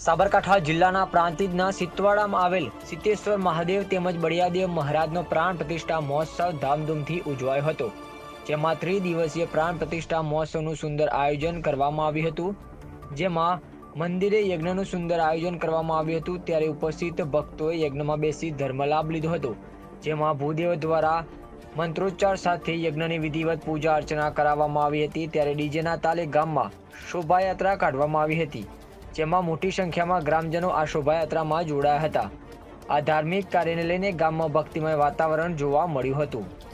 સાબરકાંઠા જિલ્લાના પ્રાંતિજના સિત્વાડામાં આવેલ સિત્તેશ્વર મહાદેવ તેમજ બળિયાદેવ મહારાજનો પ્રાણ પ્રતિષ્ઠા મહોત્સવ ધામધૂમથી ઉજવાયો હતો, જેમાં ત્રિદિવસીય પ્રાણ પ્રતિષ્ઠા મહોત્સવનું સુંદર આયોજન કરવામાં આવ્યું હતું, જેમાં મંદિરે યજ્ઞનું સુંદર આયોજન કરવામાં આવ્યું હતું। ત્યારે ઉપસ્થિત ભક્તોએ યજ્ઞમાં બેસી ધર્મલાભ લીધો હતો, જેમાં ભૂદેવ દ્વારા મંત્રોચ્ચાર સાથે યજ્ઞની વિધિવત પૂજા અર્ચના કરાવવામાં આવી હતી। ત્યારે ડીજેના તાલે ગામમાં શોભાયાત્રા કાઢવામાં આવી હતી, જેમાં મોટી સંખ્યામાં ગ્રામજનો આ શોભાયાત્રામાં જોડાયા હતા। આ ધાર્મિક કાર્યને લઈને ગામમાં ભક્તિમય વાતાવરણ જોવા મળ્યું હતું।